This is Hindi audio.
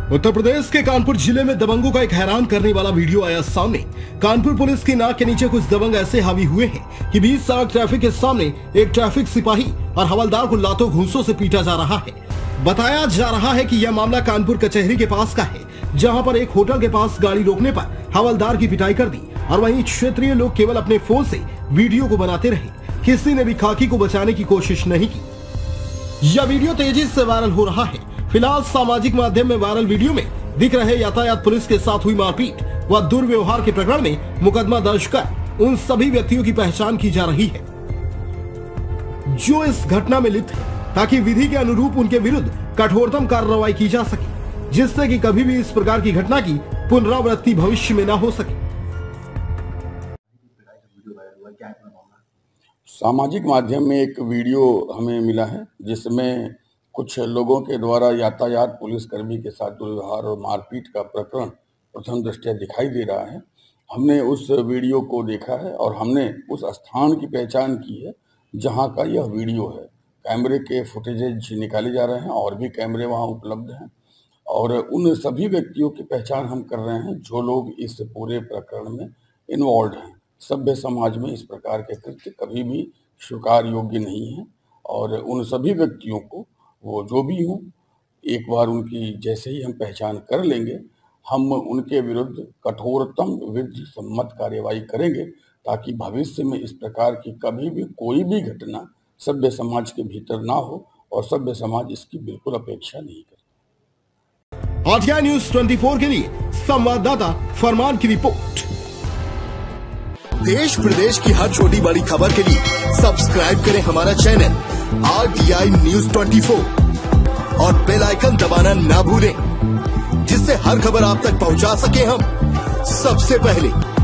उत्तर प्रदेश के कानपुर जिले में दबंगों का एक हैरान करने वाला वीडियो आया सामने। कानपुर पुलिस की नाक के नीचे कुछ दबंग ऐसे हावी हुए हैं कि बीच सड़क ट्रैफिक के सामने एक ट्रैफिक सिपाही और हवलदार को लातों घूंसों से पीटा जा रहा है। बताया जा रहा है कि यह मामला कानपुर कचहरी के पास का है, जहां पर एक होटल के पास गाड़ी रोकने पर हवलदार की पिटाई कर दी और वहीं क्षेत्रीय लोग केवल अपने फोन से वीडियो को बनाते रहे। किसी ने भी खाकी को बचाने की कोशिश नहीं की। यह वीडियो तेजी से वायरल हो रहा है। फिलहाल सामाजिक माध्यम में वायरल वीडियो में दिख रहे यातायात पुलिस के साथ हुई मारपीट व दुर्व्यवहार के प्रकरण में मुकदमा दर्ज कर उन सभी व्यक्तियों की पहचान की जा रही है जो इस घटना में लिप्त है, ताकि विधि के अनुरूप उनके विरुद्ध कठोरतम कार्रवाई की जा सके, जिससे कि कभी भी इस प्रकार की घटना की पुनरावृत्ति भविष्य में न हो सके। सामाजिक माध्यम में एक वीडियो हमें मिला है जिसमें कुछ लोगों के द्वारा यातायात पुलिसकर्मी के साथ दुर्व्यवहार और मारपीट का प्रकरण प्रथम दृष्टया दिखाई दे रहा है। हमने उस वीडियो को देखा है और हमने उस स्थान की पहचान की है जहां का यह वीडियो है। कैमरे के फुटेजेज निकाले जा रहे हैं और भी कैमरे वहां उपलब्ध हैं और उन सभी व्यक्तियों की पहचान हम कर रहे हैं जो लोग इस पूरे प्रकरण में इन्वॉल्व हैं। सभ्य समाज में इस प्रकार के कृत्य कभी भी स्वीकार योग्य नहीं है और उन सभी व्यक्तियों को, वो जो भी हों, एक बार उनकी जैसे ही हम पहचान कर लेंगे, हम उनके विरुद्ध कठोरतम विधि सम्मत कार्यवाही करेंगे ताकि भविष्य में इस प्रकार की कभी भी कोई भी घटना सभ्य समाज के भीतर ना हो और सभ्य समाज इसकी बिल्कुल अपेक्षा नहीं करे। आरटीआई न्यूज़ 24 के लिए संवाददाता फरमान की रिपोर्ट। देश प्रदेश की हर छोटी बड़ी खबर के लिए सब्सक्राइब करें हमारा चैनल आरटीआई न्यूज़ 24 और बेल आइकन दबाना ना भूलें, जिससे हर खबर आप तक पहुंचा सके हम सबसे पहले।